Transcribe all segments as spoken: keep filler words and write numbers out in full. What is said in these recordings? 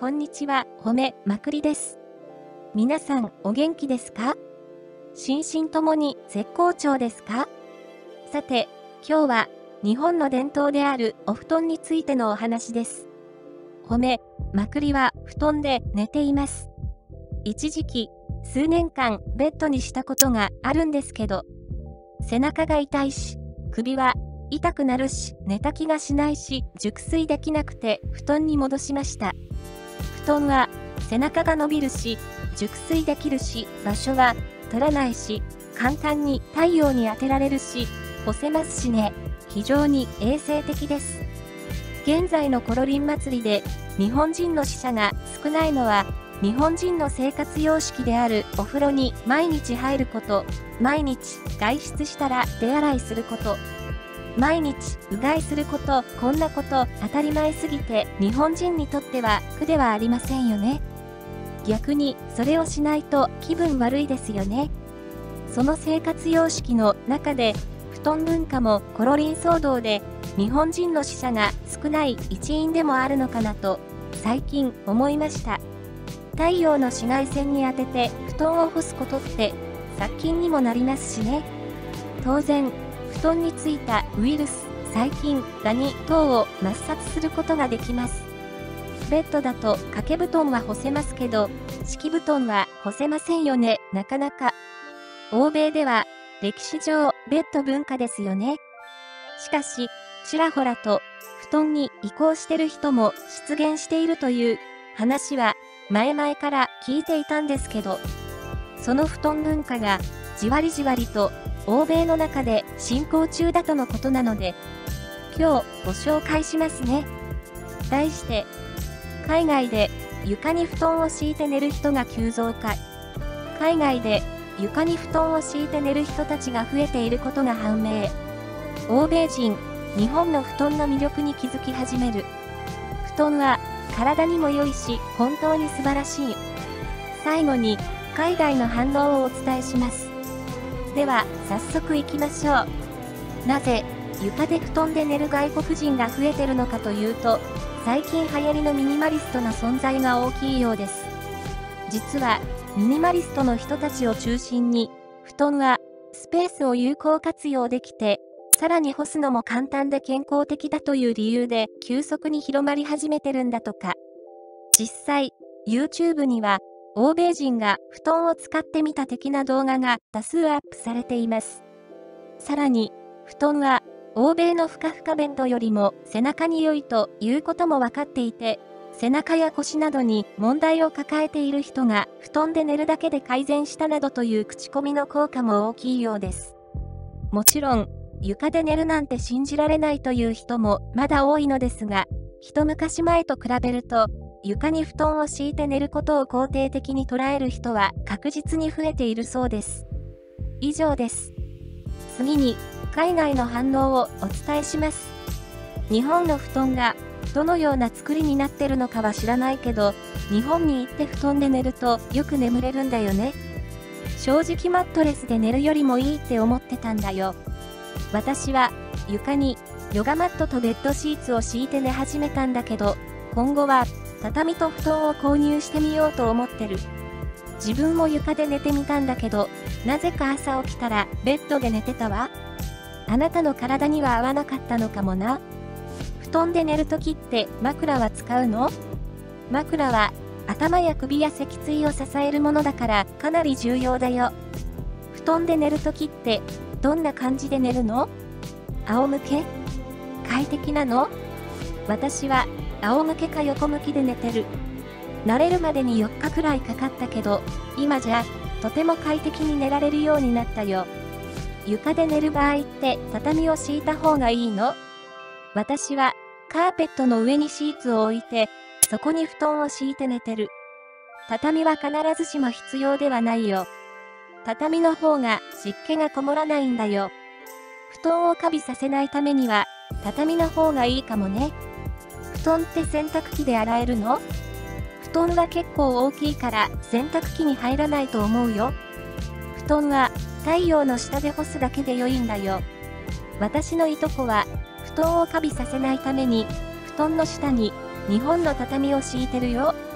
こんにちは、褒めまくりです。皆さんお元気ですか？心身ともに絶好調ですか？さて、今日は日本の伝統であるお布団についてのお話です。褒めまくりは布団で寝ています。一時期、数年間ベッドにしたことがあるんですけど、背中が痛いし、首は痛くなるし、寝た気がしないし、熟睡できなくて布団に戻しました。布団は背中が伸びるし、熟睡できるし、場所は取らないし、簡単に太陽に当てられるし、干せますしね、非常に衛生的です。現在のコロリン祭りで日本人の死者が少ないのは、日本人の生活様式であるお風呂に毎日入ること、毎日外出したら手洗いすること、毎日うがいすること、こんなこと当たり前すぎて日本人にとっては苦ではありませんよね。逆にそれをしないと気分悪いですよね。その生活様式の中で布団文化もコロリン騒動で日本人の死者が少ない一因でもあるのかなと最近思いました。太陽の紫外線に当てて布団を干すことって殺菌にもなりますしね。当然布団についたウイルス、細菌、ダニ等を抹殺することができます。ベッドだと掛け布団は干せますけど、敷布団は干せませんよね、なかなか。欧米では歴史上ベッド文化ですよね。しかし、ちらほらと布団に移行してる人も出現しているという話は前々から聞いていたんですけど、その布団文化がじわりじわりと欧米の中で進行中だとのことなので、今日ご紹介しますね。題して、海外で床に布団を敷いて寝る人が急増か。海外で床に布団を敷いて寝る人たちが増えていることが判明。欧米人、日本の布団の魅力に気づき始める。布団は体にも良いし、本当に素晴らしい。最後に、海外の反応をお伝えします。では、早速行きましょう。なぜ、床で布団で寝る外国人が増えてるのかというと、最近流行りのミニマリストな存在が大きいようです。実は、ミニマリストの人たちを中心に、布団はスペースを有効活用できて、さらに干すのも簡単で健康的だという理由で急速に広まり始めてるんだとか。実際、YouTube には、欧米人が布団を使ってみた的な動画が多数アップされています。さらに、布団は欧米のふかふかベッドよりも背中に良いということも分かっていて、背中や腰などに問題を抱えている人が布団で寝るだけで改善したなどという口コミの効果も大きいようです。もちろん、床で寝るなんて信じられないという人もまだ多いのですが、一昔前と比べると、床に布団を敷いて寝ることを肯定的に捉える人は確実に増えているそうです。以上です。次に、海外の反応をお伝えします。日本の布団がどのような作りになってるのかは知らないけど、日本に行って布団で寝るとよく眠れるんだよね。正直マットレスで寝るよりもいいって思ってたんだよ。私は床にヨガマットとベッドシーツを敷いて寝始めたんだけど、今後は畳と布団を購入してみようと思ってる。自分も床で寝てみたんだけど、なぜか朝起きたらベッドで寝てたわ。あなたの体には合わなかったのかもな。布団で寝るときって枕は使うの？枕は頭や首や脊椎を支えるものだからかなり重要だよ。布団で寝るときってどんな感じで寝るの？仰向け？快適なの？私は仰向けか横向きで寝てる。慣れるまでによっかくらいかかったけど、今じゃとても快適に寝られるようになったよ。床で寝る場合って畳を敷いた方がいいの？私はカーペットの上にシーツを置いて、そこに布団を敷いて寝てる。畳は必ずしも必要ではないよ。畳の方が湿気がこもらないんだよ。布団をカビさせないためには、畳の方がいいかもね。布団って洗濯機で洗えるの？布団は結構大きいから洗濯機に入らないと思うよ。布団は太陽の下で干すだけで良いんだよ。私のいとこは布団をカビさせないために布団の下に日本の畳を敷いてるよ。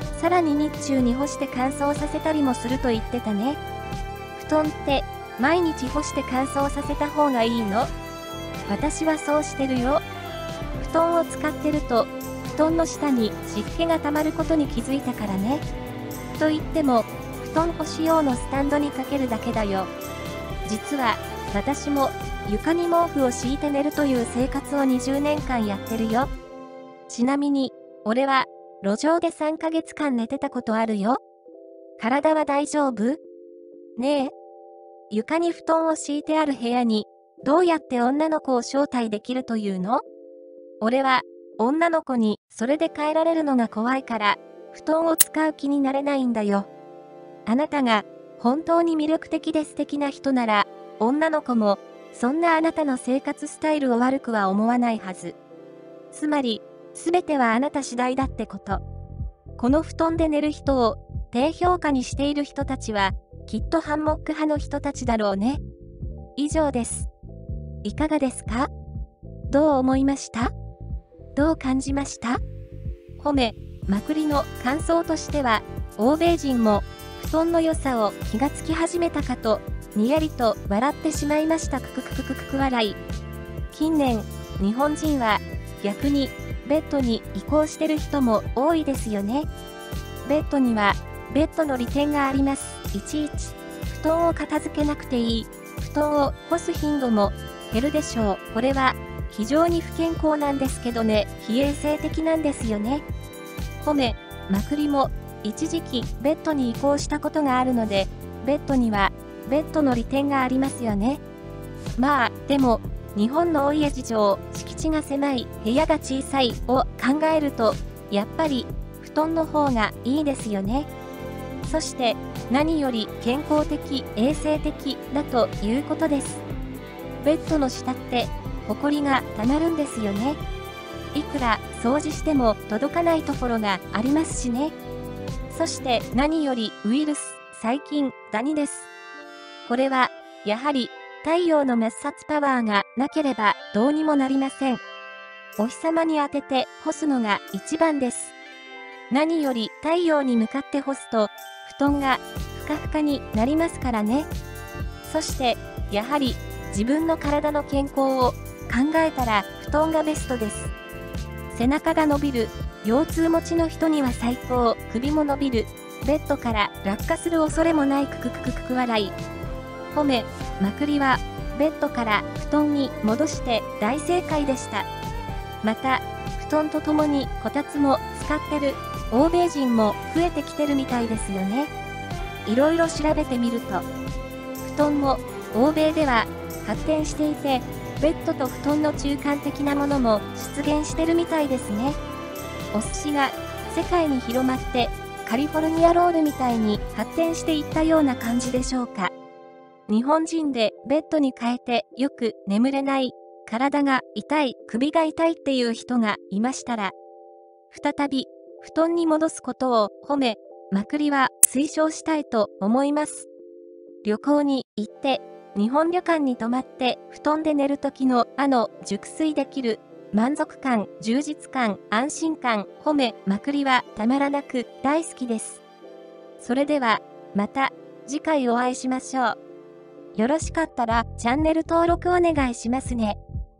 さらに日中に干して乾燥させたりもすると言ってたね。布団って毎日干して乾燥させた方がいいの？私はそうしてるよ。布団を使ってると布団の下に湿気がたまることに気づいたからね。と言っても布団干し用のスタンドにかけるだけだよ。実は私も床に毛布を敷いて寝るという生活をにじゅうねんかんやってるよ。ちなみに俺は路上でさんかげつかん寝てたことあるよ。体は大丈夫？ねえ。床に布団を敷いてある部屋にどうやって女の子を招待できるというの？俺は女の子にそれで帰られるのが怖いから布団を使う気になれないんだよ。あなたが本当に魅力的で素敵な人なら女の子もそんなあなたの生活スタイルを悪くは思わないはず。つまりすべてはあなた次第だってこと。この布団で寝る人を低評価にしている人たちはきっとハンモック派の人たちだろうね。以上です。いかがですか？どう思いました？どう感じました？褒め、まくりの感想としては、欧米人も布団の良さを気がつき始めたかと、にやりと笑ってしまいました。くくくくくくく笑い。近年、日本人は逆にベッドに移行してる人も多いですよね。ベッドにはベッドの利点があります。いちいち布団を片付けなくていい。布団を干す頻度も減るでしょう。これは非常に不健康なんですけどね、非衛生的なんですよね。褒め、まくりも一時期ベッドに移行したことがあるので、ベッドにはベッドの利点がありますよね。まあ、でも、日本のお家事情、敷地が狭い、部屋が小さいを考えると、やっぱり布団の方がいいですよね。そして何より健康的、衛生的だということです。ベッドの下ってほこりがたまるんですよね。いくら掃除しても届かないところがありますしね。そして何よりウイルス、細菌、ダニです。これはやはり太陽の滅殺パワーがなければどうにもなりません。お日様に当てて干すのが一番です。何より太陽に向かって干すと布団がふかふかになりますからね。そしてやはり自分の体の健康を考えたら布団がベストです。背中が伸びる、腰痛持ちの人には最高、首も伸びる、ベッドから落下する恐れもない。くくくくくく笑い。褒め、まくりはベッドから布団に戻して大正解でした。また布団とともにこたつも使ってる欧米人も増えてきてるみたいですよね。いろいろ調べてみると布団も欧米では発展していて、ベッドと布団の中間的なものも出現してるみたいですね。お寿司が世界に広まってカリフォルニアロールみたいに発展していったような感じでしょうか。日本人でベッドに変えてよく眠れない、体が痛い、首が痛いっていう人がいましたら、再び布団に戻すことを褒め、まくりは推奨したいと思います。旅行に行って日本旅館に泊まって布団で寝る時のあの熟睡できる満足感、充実感、安心感、褒め、まくりはたまらなく大好きです。それではまた次回お会いしましょう。よろしかったらチャンネル登録お願いしますね。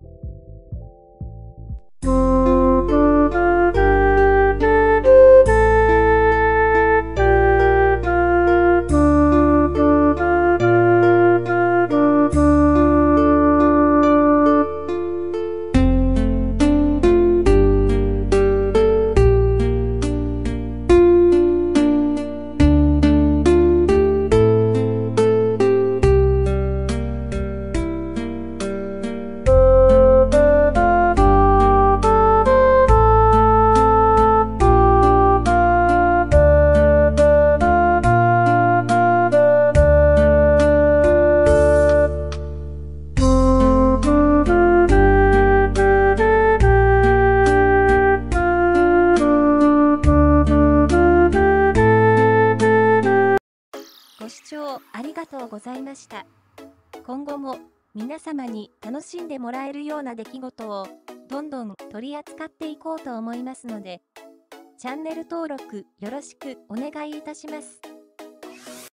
ご視聴ありがとうございました。今後も皆様に楽しんでもらえるような出来事をどんどん取り扱っていこうと思いますので、 チャンネル登録よろしくお願いいたします。